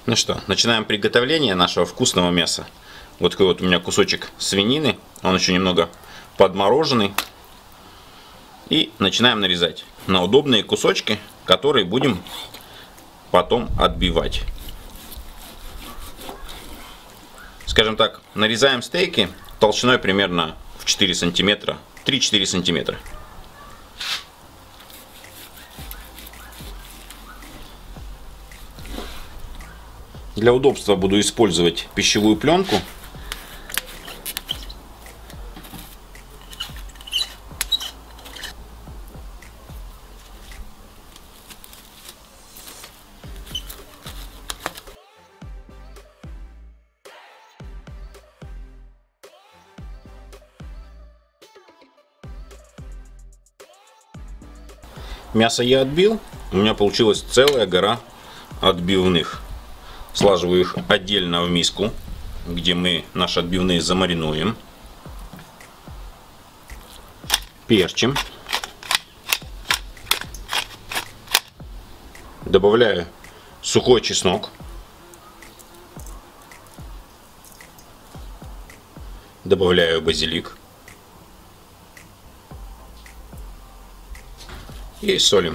Ну что, начинаем приготовление нашего вкусного мяса. Вот такой вот у меня кусочек свинины, он еще немного подмороженный. И начинаем нарезать на удобные кусочки, которые будем потом отбивать. Скажем так, нарезаем стейки толщиной примерно в 4 сантиметра, 3-4 сантиметра. Для удобства буду использовать пищевую пленку. Мясо я отбил, у меня получилась целая гора отбивных. Слаживаю их отдельно в миску, где мы наши отбивные замаринуем. Перчим. Добавляю сухой чеснок. Добавляю базилик. И солим.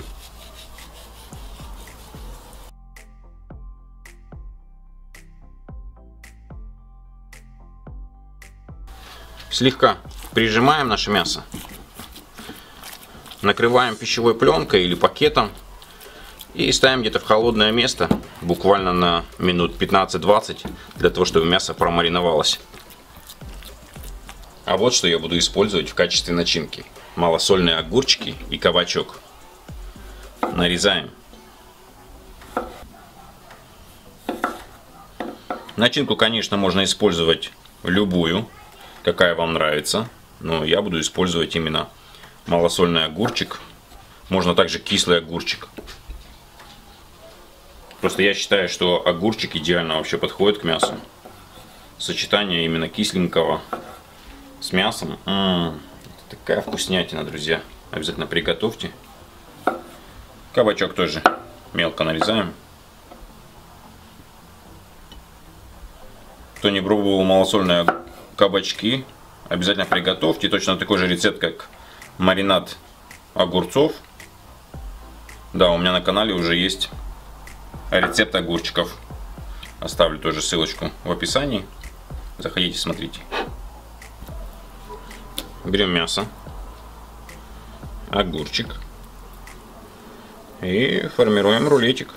Слегка прижимаем наше мясо. Накрываем пищевой пленкой или пакетом. И ставим где-то в холодное место. Буквально на минут 15-20. Для того, чтобы мясо промариновалось. А вот что я буду использовать в качестве начинки. Малосольные огурчики и кабачок. Нарезаем. Начинку, конечно, можно использовать любую, какая вам нравится. Но я буду использовать именно малосольный огурчик. Можно также кислый огурчик. Просто я считаю, что огурчик идеально вообще подходит к мясу. Сочетание именно кисленького с мясом. Это такая вкуснятина, друзья. Обязательно приготовьте. Кабачок тоже мелко нарезаем. Кто не пробовал малосольные кабачки, обязательно приготовьте. Точно такой же рецепт, как маринад огурцов. Да, у меня на канале уже есть рецепт огурчиков. Оставлю тоже ссылочку в описании. Заходите, смотрите. Берем мясо, огурчик и формируем рулетик.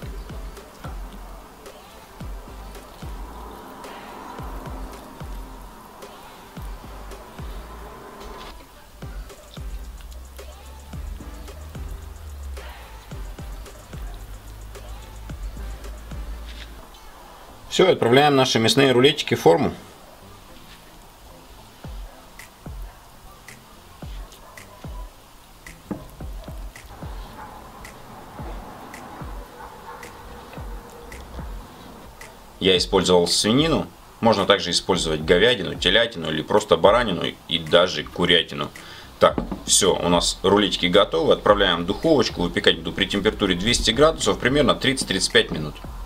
Все, отправляем наши мясные рулетики в форму. Я использовал свинину, можно также использовать говядину, телятину или просто баранину и даже курятину. Так, все, у нас рулетики готовы, отправляем в духовочку, выпекать буду при температуре 200 градусов примерно 30-35 минут.